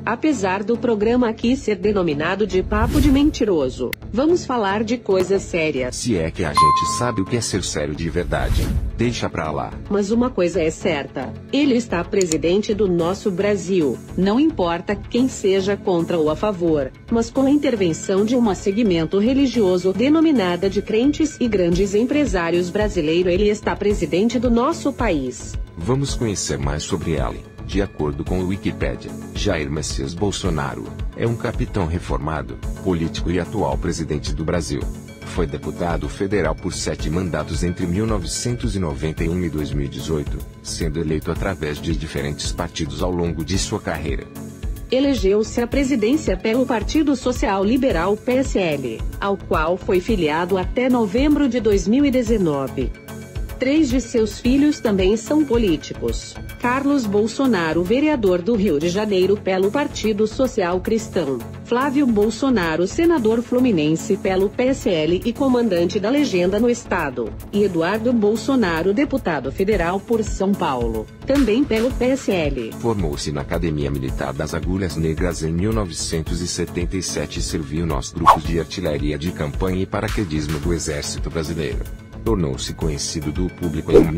Apesar do programa aqui ser denominado de Papo de Mentiroso, vamos falar de coisas sérias. Se é que a gente sabe o que é ser sério de verdade, deixa pra lá. Mas uma coisa é certa, ele está presidente do nosso Brasil, não importa quem seja contra ou a favor, mas com a intervenção de um segmento religioso denominada de crentes e grandes empresários brasileiros, ele está presidente do nosso país. Vamos conhecer mais sobre ele. De acordo com o Wikipedia, Jair Messias Bolsonaro é um capitão reformado, político e atual presidente do Brasil. Foi deputado federal por 7 mandatos entre 1991 e 2018, sendo eleito através de diferentes partidos ao longo de sua carreira. Elegeu-se à presidência pelo Partido Social Liberal PSL, ao qual foi filiado até novembro de 2019. 3 de seus filhos também são políticos. Carlos Bolsonaro, vereador do Rio de Janeiro pelo Partido Social Cristão. Flávio Bolsonaro, senador fluminense pelo PSL e comandante da legenda no estado. E Eduardo Bolsonaro, deputado federal por São Paulo, também pelo PSL. Formou-se na Academia Militar das Agulhas Negras em 1977 e serviu nos grupos de artilharia de campanha e paraquedismo do Exército Brasileiro. Tornou-se conhecido do público em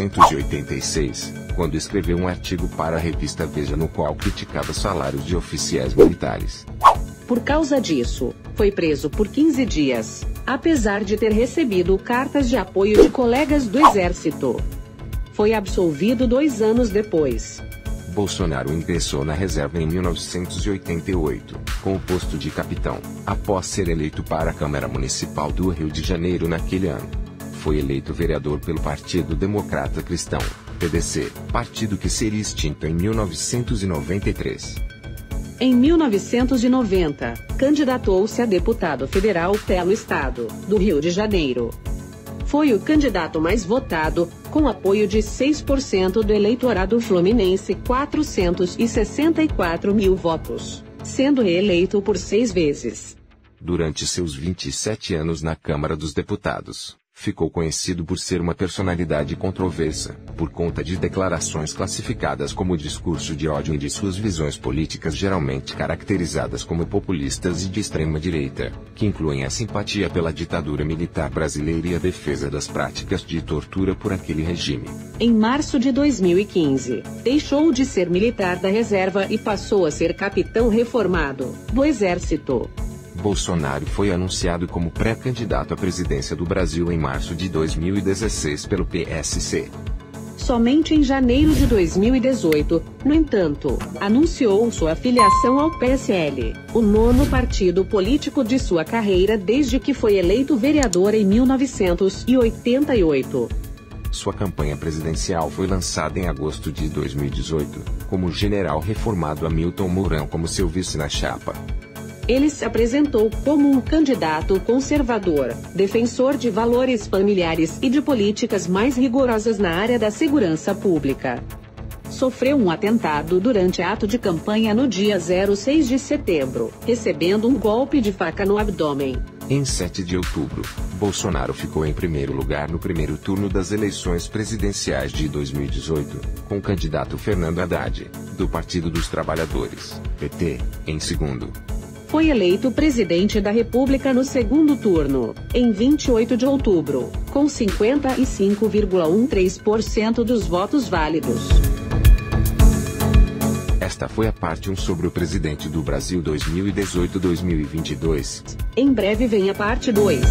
1986, quando escreveu um artigo para a revista Veja no qual criticava salários de oficiais militares. Por causa disso, foi preso por 15 dias, apesar de ter recebido cartas de apoio de colegas do Exército. Foi absolvido 2 anos depois. Bolsonaro ingressou na reserva em 1988, com o posto de capitão, após ser eleito para a Câmara Municipal do Rio de Janeiro naquele ano. Foi eleito vereador pelo Partido Democrata Cristão, PDC, partido que seria extinto em 1993. Em 1990, candidatou-se a deputado federal pelo estado do Rio de Janeiro. Foi o candidato mais votado, com apoio de 6% do eleitorado fluminense, 464 mil votos, sendo reeleito por 6 vezes. Durante seus 27 anos na Câmara dos Deputados, ficou conhecido por ser uma personalidade controversa, por conta de declarações classificadas como discurso de ódio e de suas visões políticas geralmente caracterizadas como populistas e de extrema direita, que incluem a simpatia pela ditadura militar brasileira e a defesa das práticas de tortura por aquele regime. Em março de 2015, deixou de ser militar da reserva e passou a ser capitão reformado do Exército. Bolsonaro foi anunciado como pré-candidato à presidência do Brasil em março de 2016 pelo PSC. Somente em janeiro de 2018, no entanto, anunciou sua filiação ao PSL, o 9º partido político de sua carreira desde que foi eleito vereador em 1988. Sua campanha presidencial foi lançada em agosto de 2018, como o general reformado Hamilton Mourão como seu vice na chapa. Ele se apresentou como um candidato conservador, defensor de valores familiares e de políticas mais rigorosas na área da segurança pública. Sofreu um atentado durante ato de campanha no dia 6 de setembro, recebendo um golpe de faca no abdômen. Em 7 de outubro, Bolsonaro ficou em primeiro lugar no primeiro turno das eleições presidenciais de 2018, com o candidato Fernando Haddad, do Partido dos Trabalhadores, PT, em segundo. Foi eleito presidente da República no segundo turno, em 28 de outubro, com 55,13% dos votos válidos. Esta foi a parte 1 sobre o presidente do Brasil 2018-2022. Em breve vem a parte 2.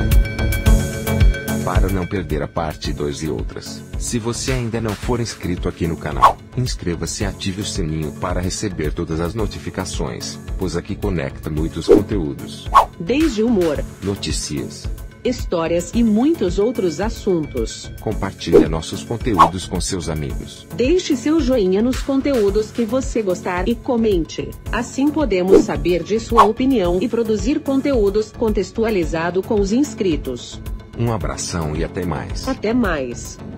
Para não perder a parte 2 e outras, se você ainda não for inscrito aqui no canal, inscreva-se e ative o sininho para receber todas as notificações, pois aqui conecta muitos conteúdos. Desde humor, notícias, histórias e muitos outros assuntos. Compartilhe nossos conteúdos com seus amigos. Deixe seu joinha nos conteúdos que você gostar e comente. Assim podemos saber de sua opinião e produzir conteúdos contextualizado com os inscritos. Um abração e até mais. Até mais.